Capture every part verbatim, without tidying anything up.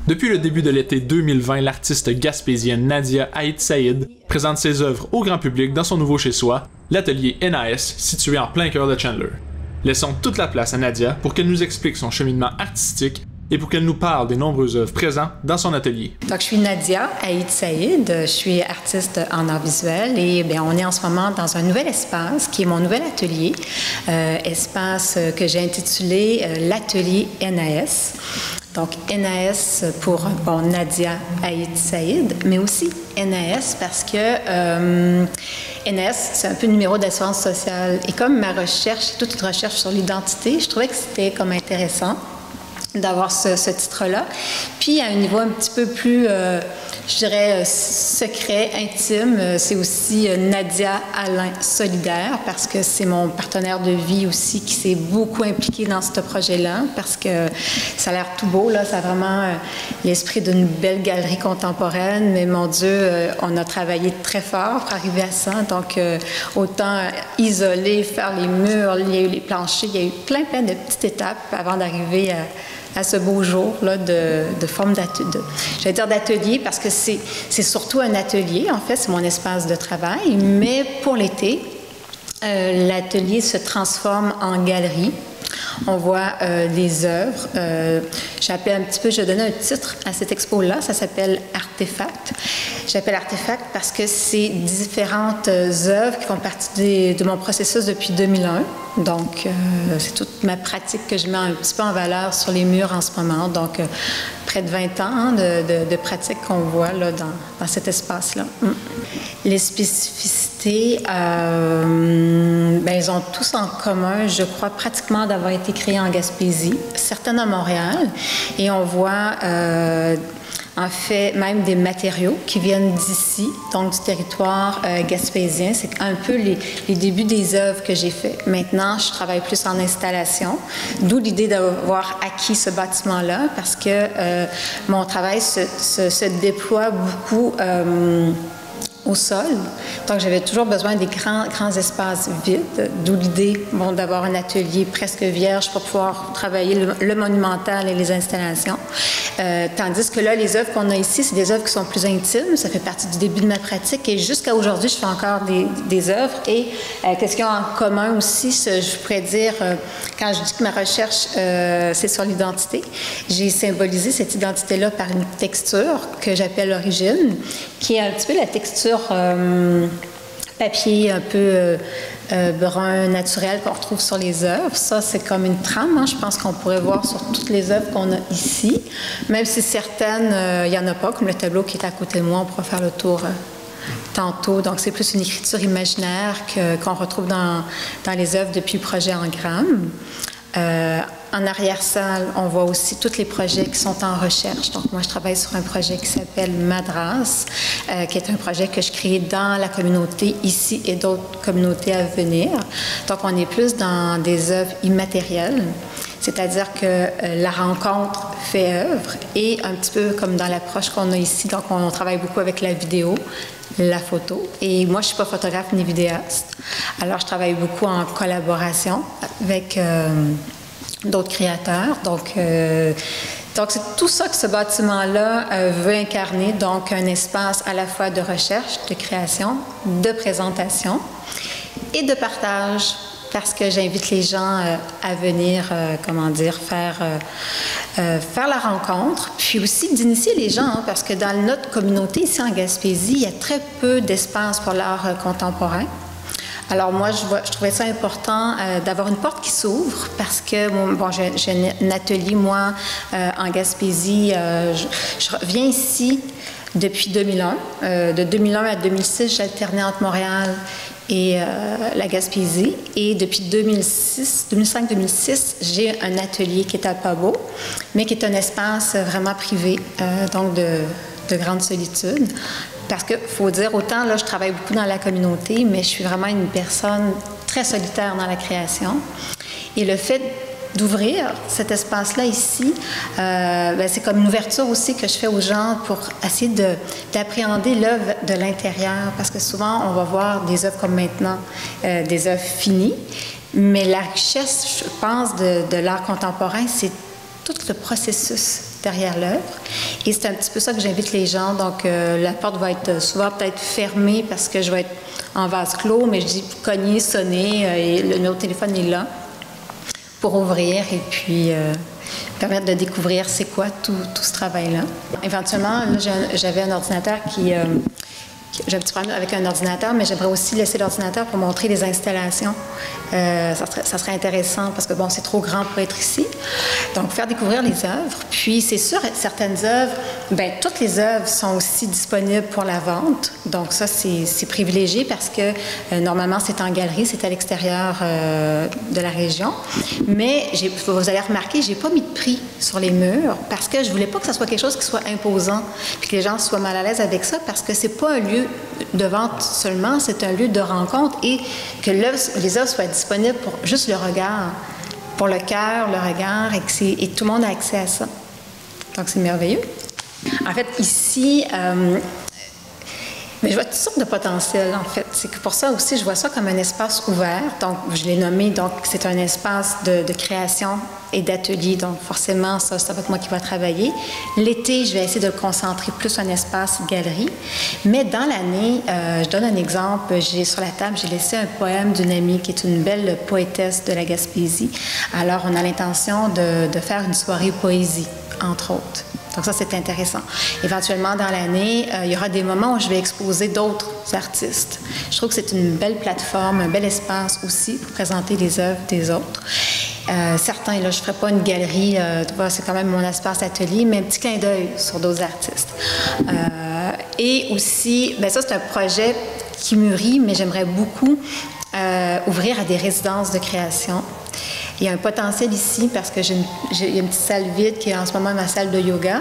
Depuis le début de l'été deux mille vingt, l'artiste gaspésienne Nadia Aït Saïd présente ses œuvres au grand public dans son nouveau chez-soi, l'atelier N A S, situé en plein cœur de Chandler. Laissons toute la place à Nadia pour qu'elle nous explique son cheminement artistique et pour qu'elle nous parle des nombreuses œuvres présentes dans son atelier. Donc, je suis Nadia Aït Saïd, je suis artiste en art visuel et bien, on est en ce moment dans un nouvel espace qui est mon nouvel atelier, euh, espace que j'ai intitulé euh, l'atelier N A S. Donc, N A S pour, bon, Nadia Aït Saïd, mais aussi N A S parce que euh, N A S, c'est un peu le numéro d'assurance sociale. Et comme ma recherche, toute une recherche sur l'identité, je trouvais que c'était comme intéressant d'avoir ce, ce titre-là. Puis, à un niveau un petit peu plus, euh, je dirais, secret, intime, c'est aussi Nadia Alain Solidaire, parce que c'est mon partenaire de vie aussi qui s'est beaucoup impliqué dans ce projet-là, parce que ça a l'air tout beau, là, ça a vraiment euh, l'esprit d'une belle galerie contemporaine, mais mon Dieu, euh, on a travaillé très fort pour arriver à ça, donc euh, autant isoler, faire les murs, il y a eu les planchers, il y a eu plein, plein de petites étapes avant d'arriver à à ce beau jour là, de, de forme d'atelier. Je vais dire d'atelier parce que c'est surtout un atelier, en fait, c'est mon espace de travail, mais pour l'été, euh, l'atelier se transforme en galerie. On voit euh, des œuvres. Euh, J'appelle un petit peu, je vais donner un titre à cette expo-là, ça s'appelle Artefact. J'appelle Artefact parce que c'est différentes œuvres qui font partie des, de mon processus depuis deux mille un. Donc, euh, c'est toute ma pratique que je mets un petit peu en valeur sur les murs en ce moment. Donc, euh, près de vingt ans hein, de, de, de pratique qu'on voit là, dans, dans cet espace-là. Mm. Les spécificités, euh, ben, ils ont tous en commun, je crois, pratiquement d'avoir été créés en Gaspésie, certaines à Montréal. Et on voit... Euh, en fait, même des matériaux qui viennent d'ici, donc du territoire euh, gaspésien. C'est un peu les, les débuts des œuvres que j'ai faites. Maintenant, je travaille plus en installation, d'où l'idée d'avoir acquis ce bâtiment-là, parce que euh, mon travail se, se, se déploie beaucoup euh, au sol. Donc, j'avais toujours besoin des grands, grands espaces vides, d'où l'idée bon, d'avoir un atelier presque vierge pour pouvoir travailler le, le monumental et les installations. Euh, tandis que là, les œuvres qu'on a ici, c'est des œuvres qui sont plus intimes. Ça fait partie du début de ma pratique et jusqu'à aujourd'hui, je fais encore des, des œuvres. Et euh, qu'est-ce qu'il y a en commun aussi, je pourrais dire, euh, quand je dis que ma recherche, euh, c'est sur l'identité, j'ai symbolisé cette identité-là par une texture que j'appelle l'origine, qui est un petit peu la texture Euh, papier un peu euh, euh, brun naturel qu'on retrouve sur les œuvres. Ça, c'est comme une trame, hein, je pense qu'on pourrait voir sur toutes les œuvres qu'on a ici, même si certaines, il euh, n'y en a pas, comme le tableau qui est à côté de moi, on pourra faire le tour euh, tantôt. Donc, c'est plus une écriture imaginaire que, qu'on retrouve dans, dans les œuvres depuis le projet Engramme. Euh, en arrière-salle, on voit aussi tous les projets qui sont en recherche. Donc, moi, je travaille sur un projet qui s'appelle Madras, euh, qui est un projet que je crée dans la communauté ici et d'autres communautés à venir. Donc, on est plus dans des œuvres immatérielles, c'est-à-dire que euh, la rencontre fait œuvre et un petit peu comme dans l'approche qu'on a ici. Donc, on travaille beaucoup avec la vidéo, la photo. Et moi, je ne suis pas photographe ni vidéaste. Alors, je travaille beaucoup en collaboration avec euh, d'autres créateurs. Donc, euh, donc c'est tout ça que ce bâtiment-là euh, veut incarner. Donc, un espace à la fois de recherche, de création, de présentation et de partage. Parce que j'invite les gens euh, à venir, euh, comment dire, faire, euh, euh, faire la rencontre, puis aussi d'initier les gens, hein, parce que dans notre communauté, ici en Gaspésie, il y a très peu d'espace pour l'art euh, contemporain. Alors moi, je, vois, je trouvais ça important euh, d'avoir une porte qui s'ouvre, parce que, bon, j'ai un atelier, moi, euh, en Gaspésie, euh, je, je reviens ici depuis deux mille un. Euh, de deux mille un à deux mille six, j'alternais entre Montréal et euh, la Gaspésie. Et depuis deux mille six, deux mille cinq deux mille six, j'ai un atelier qui est à Pabo, mais qui est un espace vraiment privé, euh, donc de, de grande solitude. Parce qu'il faut dire, autant là, je travaille beaucoup dans la communauté, mais je suis vraiment une personne très solitaire dans la création. Et le fait d'ouvrir cet espace-là ici, euh, ben c'est comme une ouverture aussi que je fais aux gens pour essayer de, d'appréhender l'œuvre de l'intérieur, parce que souvent, on va voir des œuvres comme maintenant, euh, des œuvres finies, mais la richesse, je pense, de, de l'art contemporain, c'est tout le processus derrière l'œuvre. Et c'est un petit peu ça que j'invite les gens. Donc, euh, la porte va être souvent peut-être fermée parce que je vais être en vase clos, mais je dis cogner, sonner, euh, et le numéro de téléphone est là pour ouvrir et puis euh, permettre de découvrir c'est quoi tout, tout ce travail-là. Éventuellement, là, j'avais un ordinateur qui... Euh, J'ai un petit problème avec un ordinateur, mais j'aimerais aussi laisser l'ordinateur pour montrer les installations. Euh, ça, serait, ça serait intéressant parce que, bon, c'est trop grand pour être ici. Donc, faire découvrir les œuvres. Puis, c'est sûr, certaines œuvres, bien, toutes les œuvres sont aussi disponibles pour la vente. Donc, ça, c'est privilégié parce que, euh, normalement, c'est en galerie, c'est à l'extérieur euh, de la région. Mais, vous allez remarquer, je n'ai pas mis de prix sur les murs parce que je ne voulais pas que ça soit quelque chose qui soit imposant puis que les gens soient mal à l'aise avec ça parce que ce n'est pas un lieu de vente seulement, c'est un lieu de rencontre et que les œuvres soient disponibles pour juste le regard, pour le cœur, le regard, et, que et tout le monde a accès à ça. Donc, c'est merveilleux. En fait, ici, euh, mais je vois toutes sortes de potentiel, en fait. C'est que pour ça aussi, je vois ça comme un espace ouvert. Donc, je l'ai nommé, donc, c'est un espace de, de création et d'atelier. Donc, forcément, ça, ça va être moi qui va travailler. L'été, je vais essayer de le concentrer plus sur un espace galerie. Mais dans l'année, euh, je donne un exemple. J'ai sur la table, j'ai laissé un poème d'une amie qui est une belle poétesse de la Gaspésie. Alors, on a l'intention de, de faire une soirée poésie, entre autres. Donc ça, c'est intéressant. Éventuellement, dans l'année, euh, il y aura des moments où je vais exposer d'autres artistes. Je trouve que c'est une belle plateforme, un bel espace aussi pour présenter les œuvres des autres. Euh, certains, là, je ne ferai pas une galerie, euh, c'est quand même mon espace atelier, mais un petit clin d'œil sur d'autres artistes. Euh, et aussi, bien ça, c'est un projet qui mûrit, mais j'aimerais beaucoup euh, ouvrir à des résidences de création. Il y a un potentiel ici parce que j'ai une, j'ai, il y a une petite salle vide qui est en ce moment ma salle de yoga,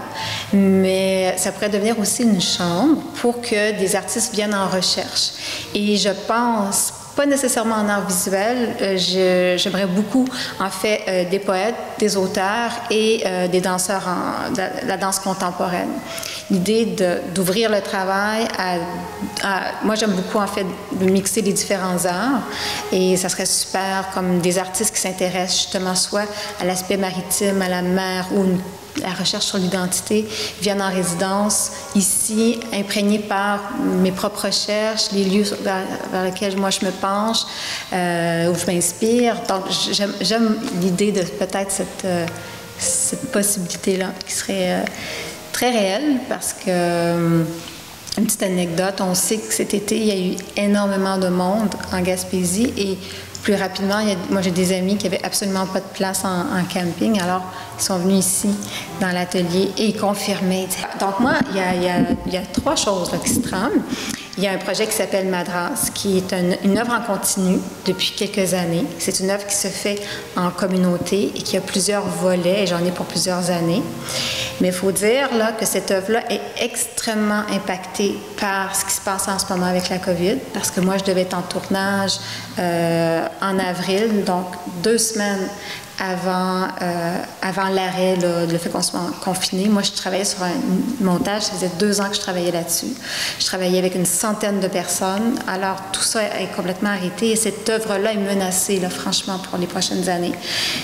mais ça pourrait devenir aussi une chambre pour que des artistes viennent en recherche. Et je pense, pas nécessairement en art visuel, euh, j'aimerais beaucoup, en fait, euh, des poètes, des auteurs et euh, des danseurs en de la, de la danse contemporaine. L'idée d'ouvrir le travail à, à moi j'aime beaucoup en fait de mixer les différents arts et ça serait super comme des artistes qui s'intéressent justement soit à l'aspect maritime, à la mer ou une, la recherche sur l'identité viennent en résidence ici, imprégnés par mes propres recherches, les lieux vers, vers lesquels moi je me penche, euh, où je m'inspire. Donc j'aime l'idée de peut-être cette, euh, cette possibilité-là qui serait euh, très réelle parce que, euh, une petite anecdote, on sait que cet été, il y a eu énormément de monde en Gaspésie et plus rapidement, il y a, moi j'ai des amis qui n'avaient absolument pas de place en, en camping, alors ils sont venus ici dans l'atelier et ils confirmaient. Donc moi, il y a, il y a, il y a trois choses là, qui se trament. Il y a un projet qui s'appelle Madras, qui est une, une œuvre en continu depuis quelques années. C'est une œuvre qui se fait en communauté et qui a plusieurs volets, et j'en ai pour plusieurs années. Mais il faut dire là, que cette œuvre-là est extrêmement impactée par ce qui se passe en ce moment avec la COVID, parce que moi, je devais être en tournage euh, en avril, donc deux semaines avant, euh, avant l'arrêt, le fait qu'on soit confiné. Moi, je travaillais sur un montage, ça faisait deux ans que je travaillais là-dessus. Je travaillais avec une centaine de personnes, alors tout ça est complètement arrêté et cette œuvre-là est menacée, là, franchement, pour les prochaines années.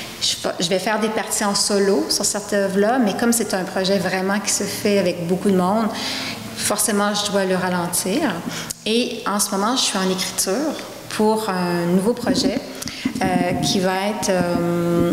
Je vais faire des parties en solo sur cette œuvre-là, mais comme c'est un projet vraiment qui se fait avec beaucoup de monde, forcément, je dois le ralentir. Et en ce moment, je suis en écriture pour un nouveau projet euh, qui va être... Euh,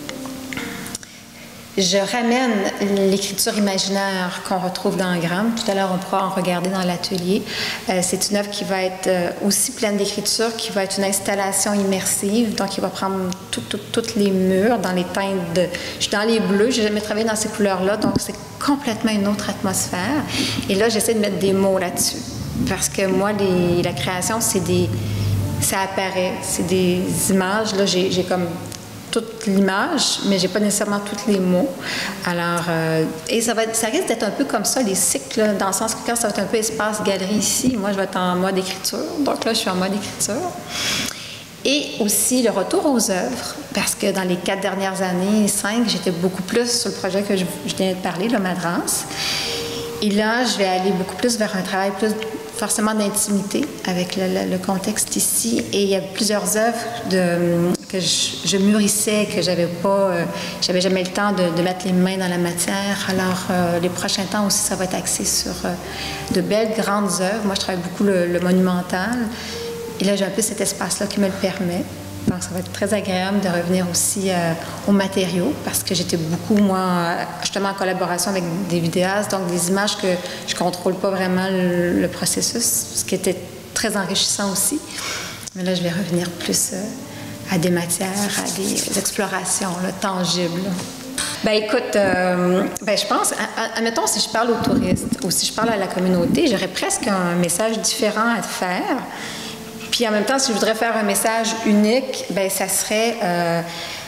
je ramène l'écriture imaginaire qu'on retrouve dans le Gramme. Tout à l'heure, on pourra en regarder dans l'atelier. Euh, c'est une œuvre qui va être euh, aussi pleine d'écriture, qui va être une installation immersive. Donc, il va prendre tous tout, tout, les murs dans les teintes de... Je suis dans les bleus, je n'ai jamais travaillé dans ces couleurs-là, donc c'est complètement une autre atmosphère. Et là, j'essaie de mettre des mots là-dessus. Parce que moi, les, la création, c'est des... ça apparaît, c'est des images. Là, j'ai comme... toute l'image, mais j'ai pas nécessairement tous les mots. Alors, euh, et ça, va être, ça risque d'être un peu comme ça, les cycles, là, dans le sens que quand ça va être un peu espace-galerie ici, moi, je vais être en mode écriture. Donc là, je suis en mode écriture. Et aussi le retour aux œuvres, parce que dans les quatre dernières années, cinq, j'étais beaucoup plus sur le projet que je, je viens de parler, le Madras. Et là, je vais aller beaucoup plus vers un travail plus forcément d'intimité avec le, le, le contexte ici. Et il y a plusieurs œuvres de, que je, je mûrissais, que j'avais pas, euh, j'avais jamais le temps de, de mettre les mains dans la matière. Alors, euh, les prochains temps aussi, ça va être axé sur euh, de belles grandes œuvres. Moi, je travaille beaucoup le, le monumental. Et là, j'ai un peu cet espace-là qui me le permet. Donc, ça va être très agréable de revenir aussi euh, aux matériaux parce que j'étais beaucoup, moi, justement en collaboration avec des vidéastes, donc des images que je ne contrôle pas vraiment le, le processus, ce qui était très enrichissant aussi. Mais là, je vais revenir plus euh, à des matières, à des explorations là, tangibles. Ben écoute, euh, ben je pense, admettons, si je parle aux touristes ou si je parle à la communauté, j'aurais presque un message différent à te faire. Puis en même temps, si je voudrais faire un message unique, ben ça serait euh,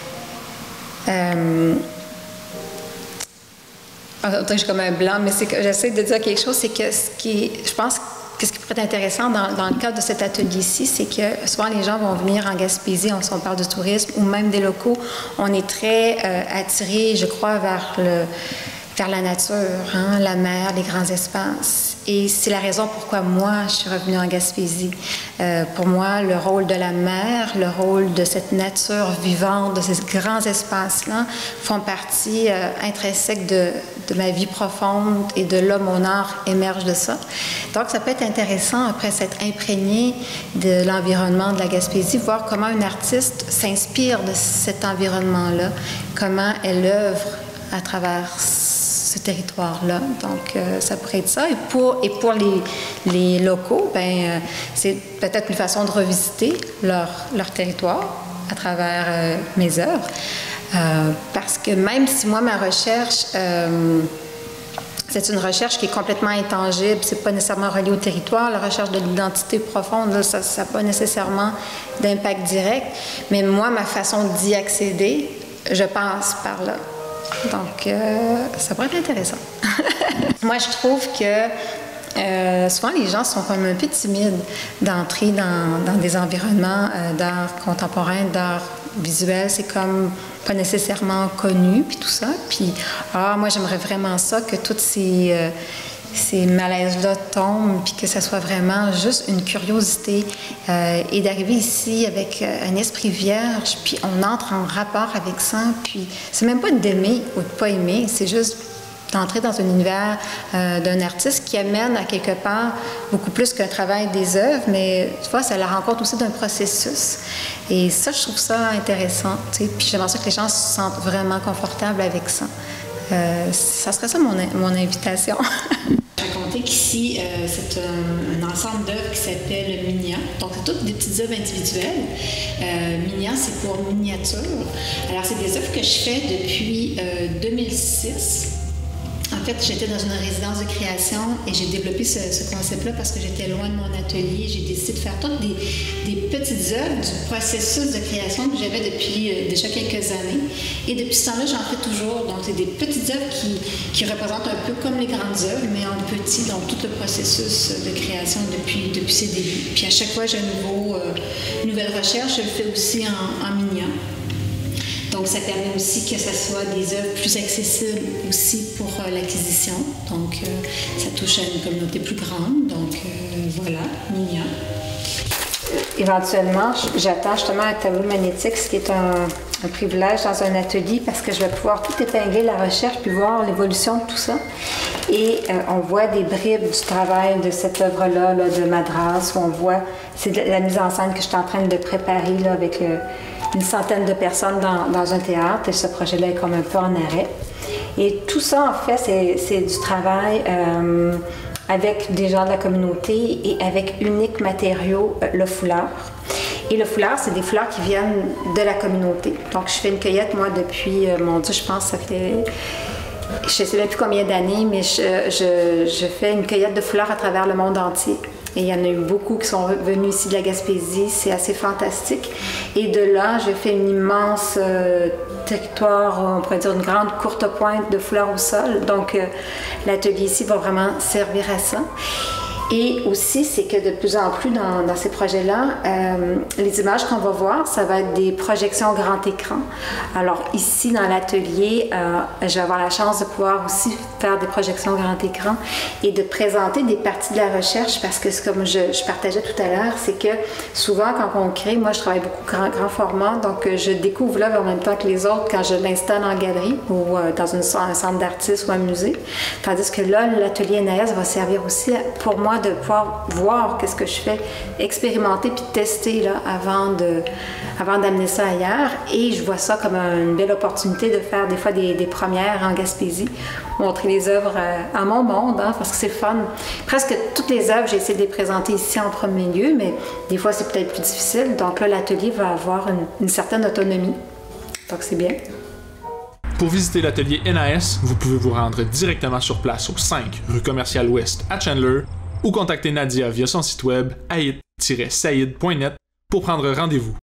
euh, j'ai comme un blanc, mais c'est que j'essaie de dire quelque chose, c'est que ce qui, je pense que ce qui pourrait être intéressant dans, dans le cadre de cet atelier-ci, c'est que souvent les gens vont venir en Gaspésie, on, on parle de tourisme, ou même des locaux, on est très euh, attirés, je crois, vers le vers la nature, hein, la mer, les grands espaces. Et c'est la raison pourquoi moi, je suis revenue en Gaspésie. Euh, pour moi, le rôle de la mer, le rôle de cette nature vivante, de ces grands espaces-là, font partie euh, intrinsèque de, de ma vie profonde et de là, mon art émerge de ça. Donc, ça peut être intéressant, après s'être imprégné de l'environnement de la Gaspésie, voir comment une artiste s'inspire de cet environnement-là, comment elle œuvre à travers ce territoire-là. Donc, euh, ça pourrait être ça. Et pour, et pour les, les locaux, ben, euh, c'est peut-être une façon de revisiter leur, leur territoire à travers euh, mes œuvres. Euh, parce que même si moi, ma recherche, euh, c'est une recherche qui est complètement intangible, c'est pas nécessairement relié au territoire, la recherche de l'identité profonde, là, ça n'a pas nécessairement d'impact direct, mais moi, ma façon d'y accéder, je passe par là. Donc, euh, ça pourrait être intéressant. Moi, je trouve que euh, souvent, les gens sont comme un peu timides d'entrer dans, dans des environnements euh, d'art contemporain, d'art visuel. C'est comme pas nécessairement connu, puis tout ça. Puis, ah, moi, j'aimerais vraiment ça, que toutes ces... Euh, ces malaises-là tombent, puis que ça soit vraiment juste une curiosité euh, et d'arriver ici avec euh, un esprit vierge, puis on entre en rapport avec ça, puis c'est même pas d'aimer ou de pas aimer, c'est juste d'entrer dans un univers euh, d'un artiste qui amène à quelque part beaucoup plus qu'un travail des œuvres, mais tu vois, c'est la rencontre aussi d'un processus. Et ça, je trouve ça intéressant, tu sais, puis j'aimerais ça que les gens se sentent vraiment confortables avec ça. Euh, ça serait ça mon, mon invitation. Je vais raconter qu'ici, euh, c'est un, un ensemble d'œuvres qui s'appelle Minia. Donc, c'est toutes des petites œuvres individuelles. Euh, Minia, c'est pour miniature. Alors, c'est des œuvres que je fais depuis euh, deux mille six. En fait, j'étais dans une résidence de création et j'ai développé ce, ce concept-là parce que j'étais loin de mon atelier. J'ai décidé de faire toutes des, des petites œuvres du processus de création que j'avais depuis euh, déjà quelques années. Et depuis ce temps-là, j'en fais toujours. Donc, c'est des petites œuvres qui, qui représentent un peu comme les grandes œuvres, mais en petit, donc tout le processus de création depuis, depuis ses débuts. Puis à chaque fois, j'ai un nouveau, euh, une nouvelle recherche. Je le fais aussi en, en miniature. Donc, ça permet aussi que ce soit des œuvres plus accessibles aussi pour euh, l'acquisition. Donc, euh, ça touche à une communauté plus grande. Donc, euh, voilà, Minia. Éventuellement, j'attends justement un tableau magnétique, ce qui est un, un privilège dans un atelier parce que je vais pouvoir tout épingler la recherche puis voir l'évolution de tout ça. Et euh, on voit des bribes du travail de cette œuvre-là, là, de Madras, où on voit, c'est la mise en scène que je suis en train de préparer là, avec le, une centaine de personnes dans, dans un théâtre. Et ce projet-là est comme un peu en arrêt. Et tout ça, en fait, c'est du travail euh, avec des gens de la communauté et avec unique matériau, euh, le foulard. Et le foulard, c'est des foulards qui viennent de la communauté. Donc, je fais une cueillette, moi, depuis, euh, mon Dieu, je pense que ça fait... Je ne sais même plus combien d'années, mais je, je, je fais une cueillette de foulards à travers le monde entier. Et il y en a eu beaucoup qui sont venus ici de la Gaspésie. C'est assez fantastique. Et de là, je fais une immense euh, territoire, on pourrait dire une grande courte pointe de foulards au sol. Donc, euh, l'atelier ici va vraiment servir à ça. Et aussi, c'est que de plus en plus dans, dans ces projets-là, euh, les images qu'on va voir, ça va être des projections grand écran. Alors ici, dans l'atelier, euh, je vais avoir la chance de pouvoir aussi faire des projections grand écran et de présenter des parties de la recherche parce que, comme je, je partageais tout à l'heure, c'est que souvent, quand on crée, moi, je travaille beaucoup grand, grand format, donc je découvre l'œuvre en même temps que les autres quand je l'installe en galerie ou euh, dans une, un centre d'artistes ou un musée. Tandis que là, l'atelier N A S va servir aussi pour moi de pouvoir voir qu'est-ce que je fais, expérimenter puis tester là, avant de, avant d'amener ça ailleurs. Et je vois ça comme une belle opportunité de faire des fois des, des premières en Gaspésie, montrer les œuvres à, à mon monde, hein, parce que c'est fun. Presque toutes les œuvres, j'ai essayé de les présenter ici en premier lieu, mais des fois c'est peut-être plus difficile. Donc là, l'atelier va avoir une, une certaine autonomie. Donc c'est bien. Pour visiter l'atelier N A S, vous pouvez vous rendre directement sur place au cinq rue Commerciale Ouest à Chandler ou contacter Nadia via son site web aït tiret saïd point net pour prendre rendez-vous.